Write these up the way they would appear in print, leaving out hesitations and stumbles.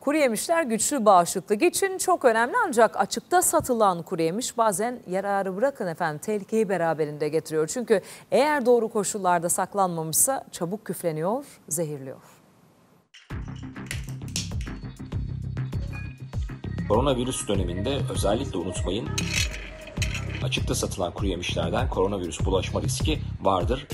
Kuru yemişler güçlü bağışıklık için çok önemli, ancak açıkta satılan kuru yemiş bazen yararı bırakın efendim tehlikeyi beraberinde getiriyor. Çünkü eğer doğru koşullarda saklanmamışsa çabuk küfleniyor, zehirliyor. Koronavirüs döneminde özellikle unutmayın, açıkta satılan kuru yemişlerden koronavirüs bulaşma riski vardır.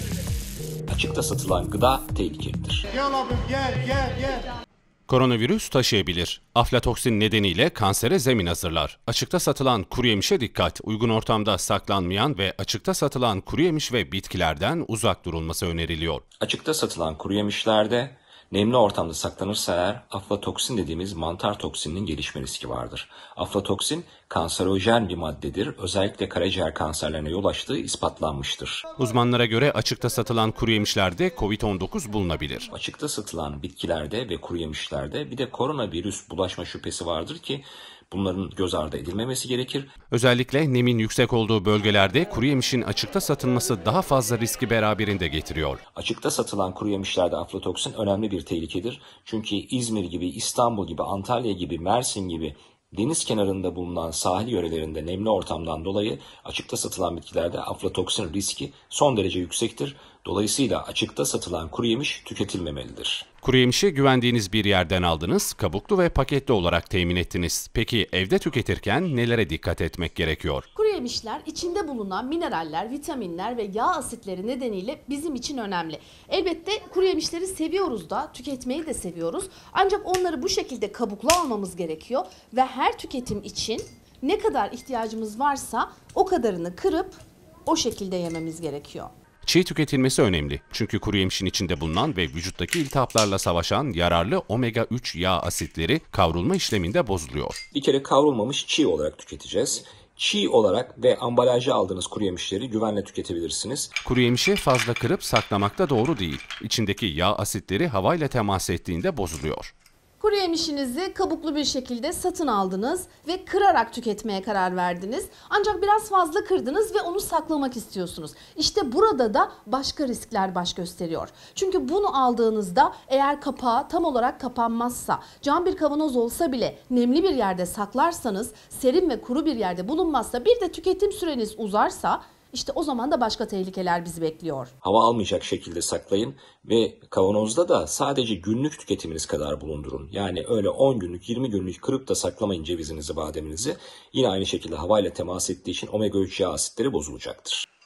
Açıkta satılan gıda tehlikelidir. Gel abim gel. Koronavirüs taşıyabilir. Aflatoksin nedeniyle kansere zemin hazırlar. Açıkta satılan kuru yemişe dikkat. Uygun ortamda saklanmayan ve açıkta satılan kuru yemiş ve bitkilerden uzak durulması öneriliyor. Açıkta satılan kuru yemişlerde nemli ortamda saklanırsa eğer aflatoksin dediğimiz mantar toksininin gelişme riski vardır. Aflatoksin kanserojen bir maddedir. Özellikle karaciğer kanserlerine yol açtığı ispatlanmıştır. Uzmanlara göre açıkta satılan kuru yemişlerde COVID-19 bulunabilir. Açıkta satılan bitkilerde ve kuru yemişlerde bir de koronavirüs bulaşma şüphesi vardır ki bunların göz ardı edilmemesi gerekir. Özellikle nemin yüksek olduğu bölgelerde kuru yemişin açıkta satılması daha fazla riski beraberinde getiriyor. Açıkta satılan kuru yemişlerde aflatoksin önemli bir tehlikedir. Çünkü İzmir gibi, İstanbul gibi, Antalya gibi, Mersin gibi deniz kenarında bulunan sahil yörelerinde nemli ortamdan dolayı açıkta satılan bitkilerde aflatoksin riski son derece yüksektir. Dolayısıyla açıkta satılan kuru yemiş tüketilmemelidir. Kuru yemişi güvendiğiniz bir yerden aldınız, kabuklu ve paketli olarak temin ettiniz. Peki evde tüketirken nelere dikkat etmek gerekiyor? Kuru yemişler içinde bulunan mineraller, vitaminler ve yağ asitleri nedeniyle bizim için önemli. Elbette kuru yemişleri seviyoruz da, tüketmeyi de seviyoruz. Ancak onları bu şekilde kabuklu almamız gerekiyor ve her tüketim için ne kadar ihtiyacımız varsa o kadarını kırıp o şekilde yememiz gerekiyor. Çiğ tüketilmesi önemli. Çünkü kuru yemişin içinde bulunan ve vücuttaki iltihaplarla savaşan yararlı omega-3 yağ asitleri kavrulma işleminde bozuluyor. Bir kere kavrulmamış çiğ olarak tüketeceğiz. Çiğ olarak ve ambalajı aldığınız kuru yemişleri güvenle tüketebilirsiniz. Kuru yemişi fazla kırıp saklamak da doğru değil. İçindeki yağ asitleri havayla temas ettiğinde bozuluyor. Kuru yemişinizi kabuklu bir şekilde satın aldınız ve kırarak tüketmeye karar verdiniz. Ancak biraz fazla kırdınız ve onu saklamak istiyorsunuz. İşte burada da başka riskler baş gösteriyor. Çünkü bunu aldığınızda eğer kapağı tam olarak kapanmazsa, cam bir kavanoz olsa bile nemli bir yerde saklarsanız, serin ve kuru bir yerde bulunmazsa, bir de tüketim süreniz uzarsa, İşte o zaman da başka tehlikeler bizi bekliyor. Hava almayacak şekilde saklayın ve kavanozda da sadece günlük tüketiminiz kadar bulundurun. Yani öyle 10 günlük, 20 günlük kırıp da saklamayın cevizinizi, bademinizi. Yine aynı şekilde havayla temas ettiği için omega-3 yağ asitleri bozulacaktır.